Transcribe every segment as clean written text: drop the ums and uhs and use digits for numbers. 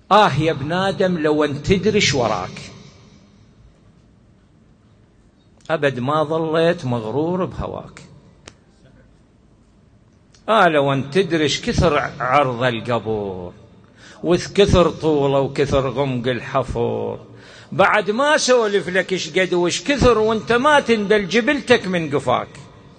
يا ابن آدم لو أن تدري ايش وراك، أبد ما ظليت مغرور بهواك. لو أن تدري ايش كثر عرض القبر، وإذ كثر طوله وكثر غمق الحفر، بعد ما سولف لك ايش قد وايش كثر وانت ما تندل جبلتك من قفاك.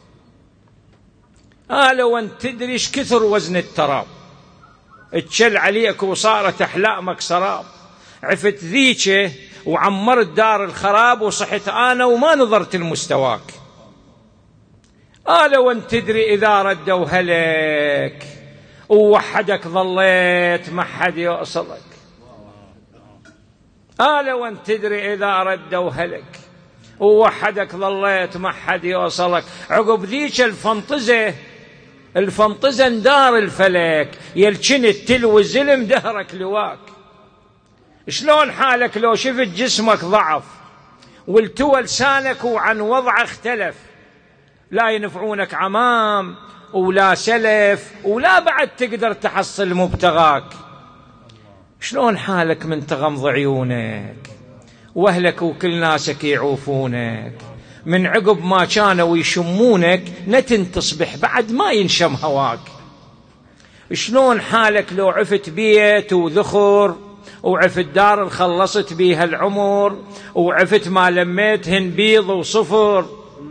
لو أن تدري ايش كثر وزن التراب، اتشل عليك وصارت أحلامك سراب، عفت ذيكه وعمرت دار الخراب، وصحت أنا وما نظرت لمستواك. لو أن تدري إذا ردوا هلك ووحدك ظليت ما حد يوصلك. لو أن تدري إذا ردوا هلك ووحدك ظليت ما حد يوصلك. عقب ذيك الفنطزة اندار الفلك، يلشن التلو الزلم دهرك لواك. شلون حالك لو شفت جسمك ضعف والتوى لسانك وعن وضعه اختلف، لا ينفعونك عمام ولا سلف ولا بعد تقدر تحصل مبتغاك. شلون حالك من تغمض عيونك واهلك وكل ناسك يعوفونك، من عقب ما كانوا يشمونك نتن تصبح بعد ما ينشم هواك. شلون حالك لو عفت بيت وذخر، وعفت دار خلصت بيها العمر، وعفت ما لميتهن بيض وصفر،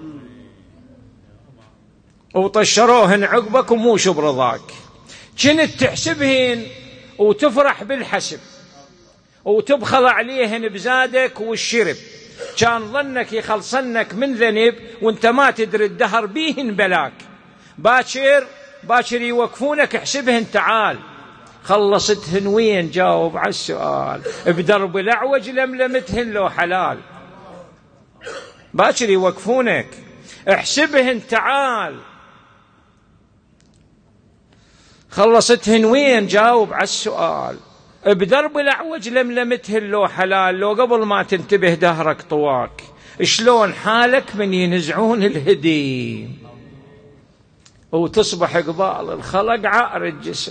وطشروهن عقبك وموش برضاك. كنت تحسبهن وتفرح بالحسب، وتبخل عليهن بزادك والشرب، كان ظنك يخلصنك من ذنب وانت ما تدري الدهر بيهن بلاك. باكر يوقفونك احسبهن تعال، خلصتهن وين؟ جاوب على السؤال. بدرب الأعوج لملمتهن لو حلال. باكر يوقفونك احسبهن تعال، خلصتهن وين؟ جاوب على السؤال. بدرب الأعوج لملمتهن لو حلال، لو قبل ما تنتبه دهرك طواك. شلون حالك من ينزعون الهدي وتصبح قبال الخلق عائر الجسم؟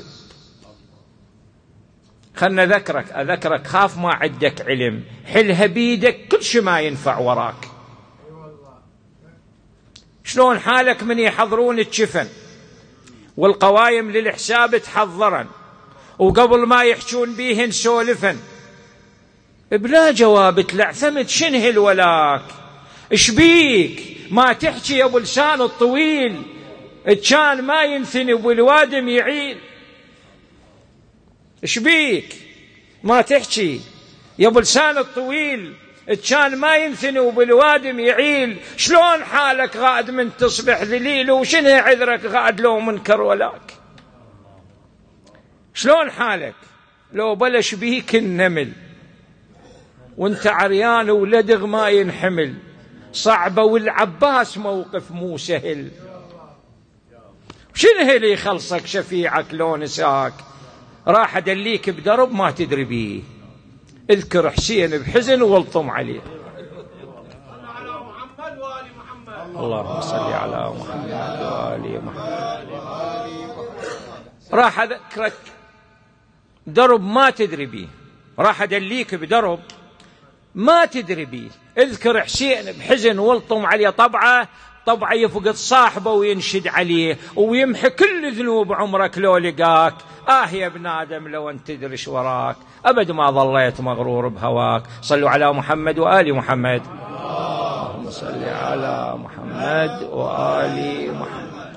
خلنا أذكرك خاف ما عندك علم، حلها بيدك كل شي ما ينفع وراك. شلون حالك من يحضرون الجفن والقوايم للحساب تحضرن، وقبل ما يحجون بيهن سولفن بلا جواب تلعثمت شنه الولاك. اشبيك ما تحكي يا ابو لسان الطويل، كان ما ينثني بالوادم يعيل. اشبيك ما تحكي يا ابو لسان الطويل، كان ما ينثني وبالوادم يعيل. شلون حالك غاد من تصبح ذليل، وشنه عذرك غاد لو منكر ولاك؟ شلون حالك لو بلش بيك النمل وانت عريان ولدغ ما ينحمل؟ صعبة والعباس موقف مو سهل. شنه اللي يخلصك شفيعك لو نساك؟ راح أدليك بدرب ما تدري بيه، اذكر حسين بحزن والطم عليه. اللهم صل على محمد وآل محمد. راح أذكرك درب ما تدري بيه، راح أدليك بدرب ما تدري بيه. اذكر حسين بحزن والطم عليه، طبعه يفقد صاحبه وينشد عليه ويمحي كل ذنوب عمرك لو لقاك. يا ابن آدم لو أن تدري ايش وراك، أبد ما ظليت مغرور بهواك. صلوا على محمد وآل محمد. اللهم صل على محمد وآل محمد.